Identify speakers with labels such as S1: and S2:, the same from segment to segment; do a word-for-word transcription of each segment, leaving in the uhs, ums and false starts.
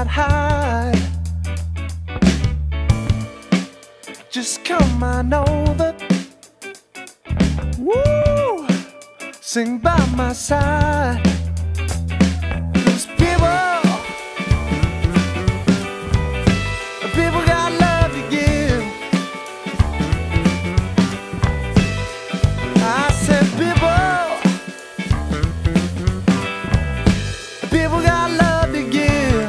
S1: not hide. Just come on over. Woo! Sing by my side. 'Cause people, people got love to give. I said people, people got love to give.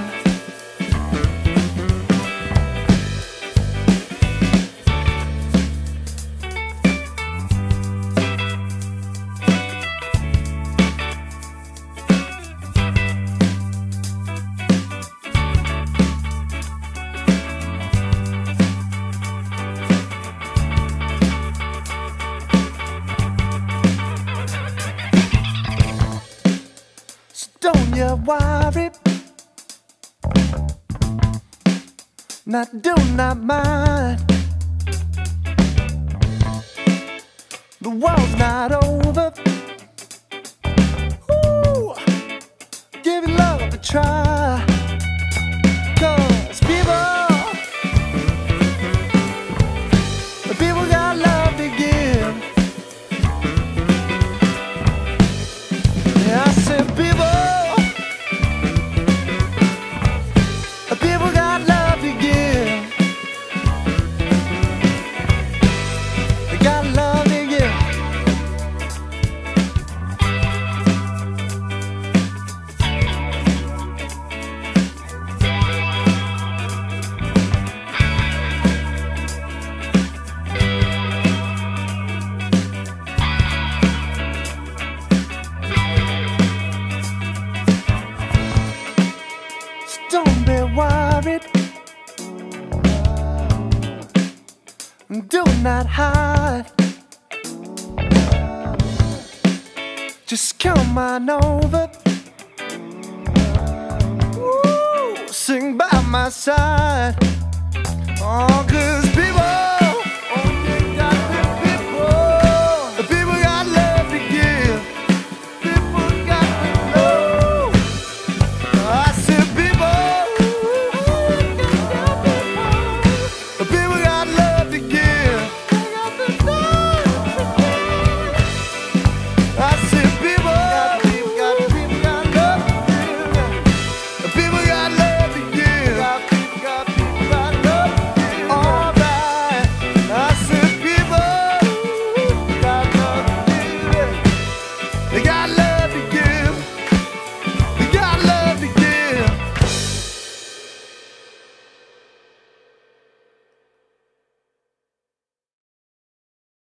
S1: Don't you worry, now do not mind. The world's not over. Ooh, give your love a try. 'Cause people, people got love to give. Yeah, I said people. Don't be worried, do not hide. Just come on over. Woo, sing by my side. Oh, 'cause